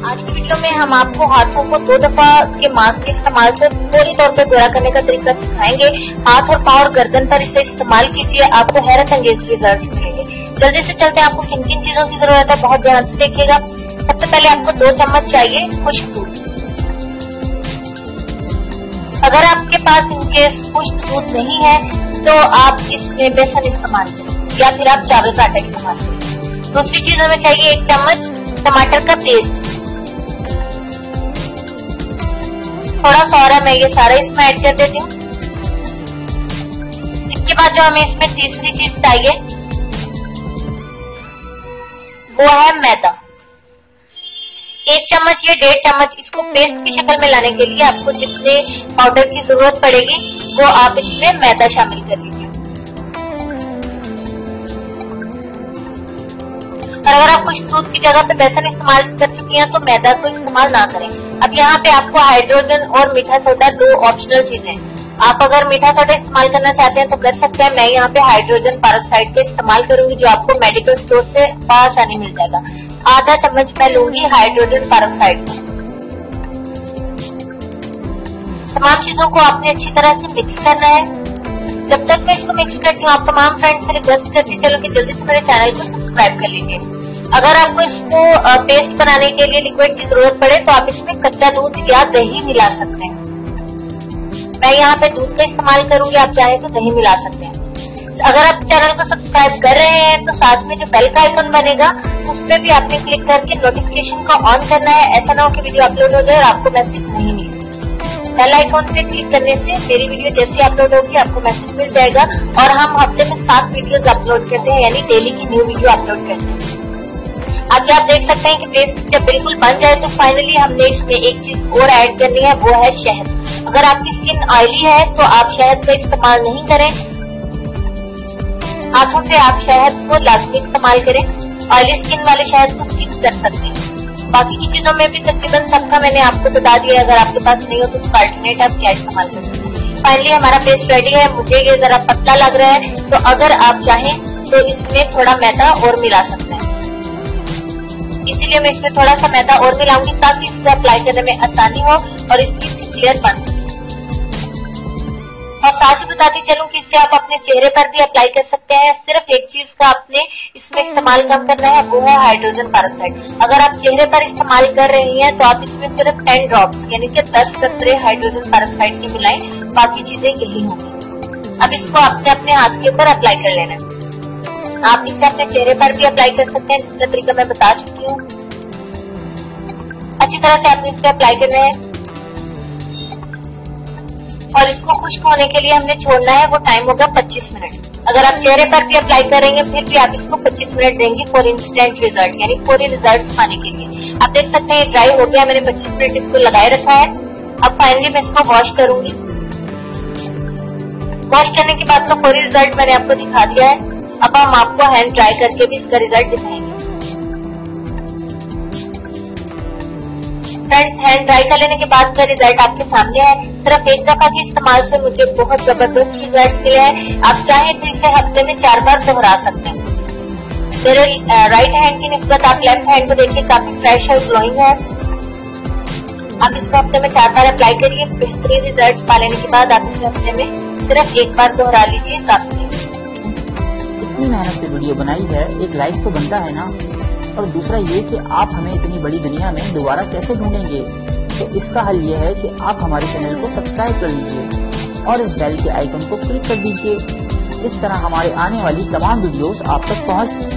आज की वीडियो में हम आपको हाथों को 2 दफा के मास्क के इस्तेमाल से पूरी तौर पर गोरा करने का तरीका सिखाएंगे। हाथ और पाँव और गर्दन पर इसे इस्तेमाल कीजिए, आपको हैरत अंगेज रिजल्ट मिलेंगे। जल्दी से चलते हैं, आपको किन किन चीजों की जरूरत है बहुत ध्यान से देखिएगा। सबसे पहले आपको 2 चम्मच चाहिए खुश्क दूध। अगर आपके पास इनकेस खुश्क दूध नहीं है तो आप इसमें बेसन इस्तेमाल करें या फिर आप चावल का आटा इस्तेमाल करें। दूसरी चीज हमें चाहिए 1 चम्मच टमाटर का पेस्ट। थोड़ा सा और मैं ये सारा इसमें ऐड कर देती हूँ। इसके बाद जो हमें इसमें तीसरी चीज चाहिए वो है मैदा। 1 चम्मच या 1.5 चम्मच। इसको पेस्ट की शक्ल में लाने के लिए आपको जितने पाउडर की जरूरत पड़ेगी वो आप इसमें मैदा शामिल कर लीजिए। और अगर आप कुछ दूध की जगह पे बेसन इस्तेमाल कर चुकी हैं तो मैदा को इस्तेमाल ना करें। अब यहाँ पे आपको हाइड्रोजन और मीठा सोडा 2 ऑप्शनल चीजें। आप अगर मीठा सोडा इस्तेमाल करना चाहते हैं तो कर सकते हैं। मैं यहाँ पे हाइड्रोजन पेरोक्साइड का इस्तेमाल करूंगी जो आपको मेडिकल स्टोर से आसानी मिल जाएगा। आधा चम्मच मैं लूंगी हाइड्रोजन पेरोक्साइड। तमाम चीजों को आपने अच्छी तरह से मिक्स करना है। जब तक मैं इसको मिक्स करती हूँ आप तमाम फ्रेंड्स से रिक्वेस्ट करती चलो कि जल्दी से मेरे चैनल को सब्सक्राइब कर लीजिए। अगर आपको इसको पेस्ट बनाने के लिए लिक्विड की जरूरत पड़े तो आप इसमें कच्चा दूध या दही मिला सकते हैं। मैं यहाँ पे दूध का इस्तेमाल करूंगी, आप चाहे तो दही मिला सकते हैं। अगर आप चैनल को सब्सक्राइब कर रहे हैं तो साथ में जो बेल का आइकन बनेगा उस पर भी आपने क्लिक करके नोटिफिकेशन को ऑन करना है। ऐसा ना हो कि वीडियो अपलोड हो जाए और आपको मैसेज नहीं मिले। बेल आइकन पे क्लिक करने से मेरी वीडियो जैसे अपलोड होगी आपको मैसेज मिल जाएगा। और हम हफ्ते में 7 वीडियोस अपलोड करते हैं, यानी डेली की न्यू वीडियो अपलोड करते हैं। आगे आप देख सकते हैं कि पेस्ट जब बिल्कुल बन जाए तो फाइनली हमने इसमें एक चीज और ऐड करनी है, वो है शहद। अगर आपकी स्किन ऑयली है तो आप शहद का इस्तेमाल नहीं करें। हाथों पे आप शहद को लाजमी इस्तेमाल करें। ऑयली स्किन वाले शहद को स्किप कर सकते हैं। बाकी की चीजों में भी तकरीबन सबका मैंने आपको बता दिया। अगर आपके पास नहीं हो तो उसका अल्टरनेट आप क्या इस्तेमाल कर सकते हैं। फाइनली हमारा पेस्ट रेडी है। मुझे ये जरा पतला लग रहा है तो अगर आप चाहें तो इसमें थोड़ा मैदा और मिला सकते हैं। इसीलिए मैं इसमें थोड़ा सा मैदा और मिलाऊंगी ताकि इसको अप्लाई करने में आसानी हो और इसकी लेयर बन सके। और साथ ही बताती चलूं कि इससे आप अपने चेहरे पर भी अप्लाई कर सकते हैं। सिर्फ एक चीज का आपने इसमें इस्तेमाल कम करना है, वो है हाइड्रोजन पेरोक्साइड। अगर आप चेहरे पर इस्तेमाल कर रही हैं तो आप इसमें सिर्फ 10 ड्रॉप्स यानी कि 10 कतरे हाइड्रोजन पेरोक्साइड की मिलाएं। बाकी चीजें यही होंगी। अब इसको आपने अपने हाथ के ऊपर अप्लाई कर लेना है। आप इसे अपने चेहरे पर भी अप्लाई कर सकते हैं, जिसका तरीका मैं बता चुकी हूँ। अच्छी तरह से आपने इसे अप्लाई करना है और इसको खुश्क होने के लिए हमने छोड़ना है। वो टाइम होगा 25 मिनट। अगर आप चेहरे पर भी अप्लाई करेंगे फिर भी आप इसको 25 मिनट देंगे फॉर इंस्टेंट रिजल्ट, यानी फौरी रिजल्ट पाने के लिए। आप देख सकते हैं ड्राई हो गया, मैंने 25 मिनट इसको लगाए रखा है। अब फाइनली मैं इसको वॉश करूंगी। वॉश करने के बाद का फौरी रिजल्ट मैंने आपको दिखा दिया है। अब हम आपको हैंड ड्राई करके भी इसका रिजल्ट दिखाएंगे। फ्रेंड्स, हैंड ड्राई कर लेने के बाद का रिजल्ट आपके सामने है। सिर्फ 1 दफा के इस्तेमाल से मुझे बहुत जबरदस्त रिजल्ट मिले हैं। आप चाहे तो इसे हफ्ते में 4 बार दोहरा सकते हैं। मेरे राइट हैंड की निस्बत आप लेफ्ट हैंड को देखिए, काफी फ्रेश और ग्लोइंग है। आप इसको हफ्ते में 4 बार अप्लाई करिए। बेहतरीन रिजल्ट पा लेने के बाद आप इसे हफ्ते में सिर्फ 1 बार दोहरा लीजिए, काफी। इतनी मेहनत से वीडियो बनाई है, एक लाइक तो बनता है ना। और दूसरा ये कि आप हमें इतनी बड़ी दुनिया में दोबारा कैसे ढूंढेंगे, तो इसका हल ये है कि आप हमारे चैनल को सब्सक्राइब कर लीजिए और इस बेल के आइकन को क्लिक कर दीजिए। इस तरह हमारे आने वाली तमाम वीडियोस आप तक पहुंच